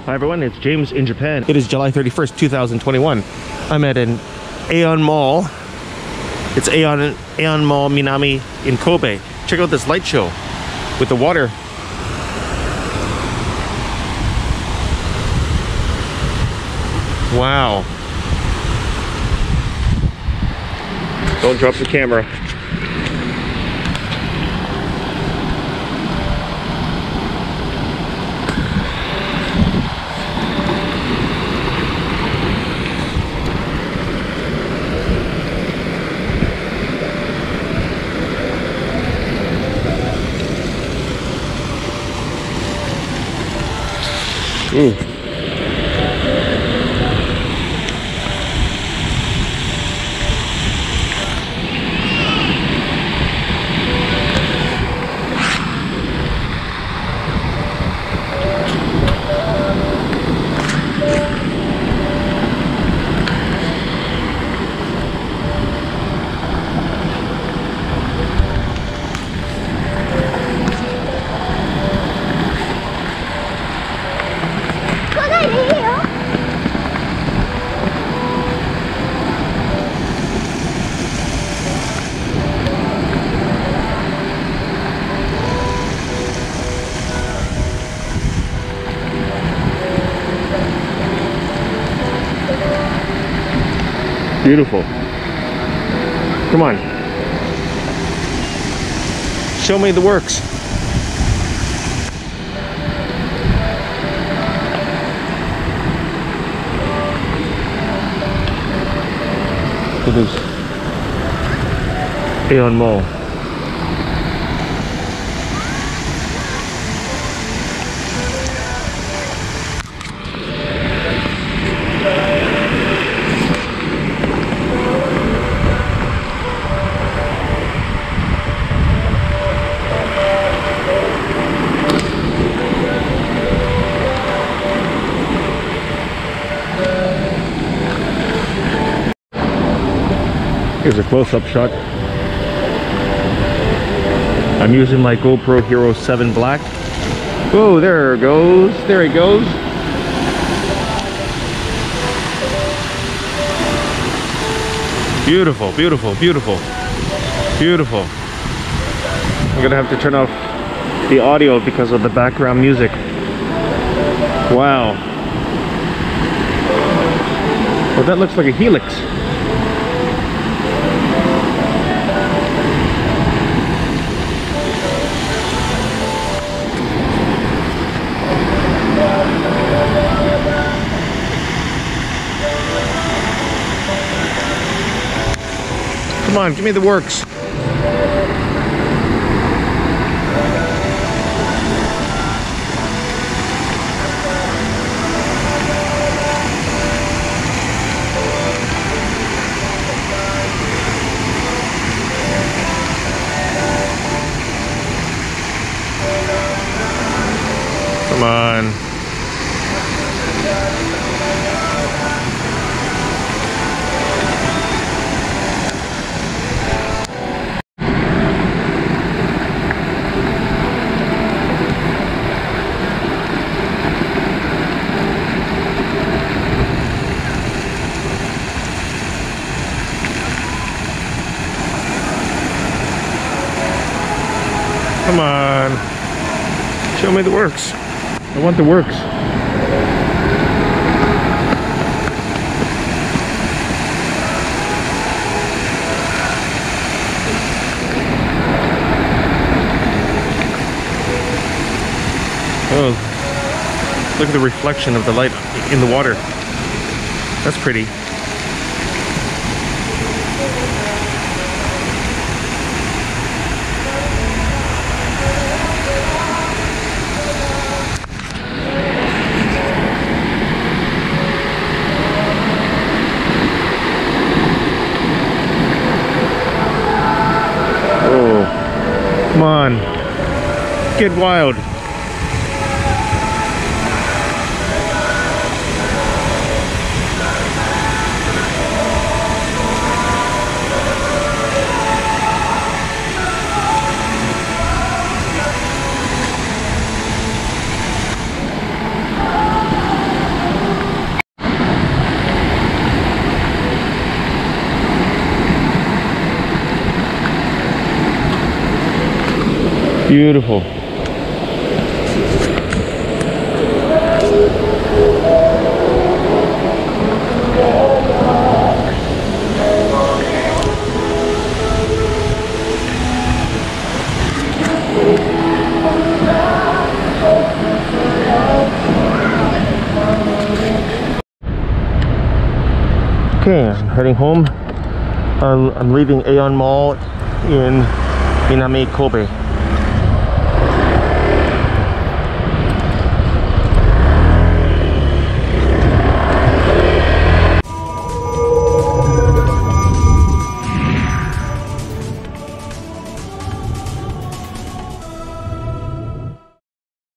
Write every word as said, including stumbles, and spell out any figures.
Hi everyone, it's James in Japan. It is July thirty-first, two thousand twenty-one. I'm at an Aeon Mall. It's Aeon, Aeon Mall Minami in Kobe. Check out this light show with the water. Wow. Don't drop the camera. Ooh. Beautiful. Come on. Show me the works. Look at this. Aeon Mall. Here's a close-up shot. I'm using my GoPro Hero seven Black. Oh, there it goes. There it goes. Beautiful, beautiful, beautiful, beautiful. I'm gonna have to turn off the audio because of the background music. Wow. Well, that looks like a helix. Come on, give me the works. Come on. Come on. Show me the works. I want the works. Oh, look at the reflection of the light in the water. That's pretty. Come on, get wild. Beautiful. Okay, I'm heading home. Uh, I'm leaving Aeon Mall in Minami, Kobe.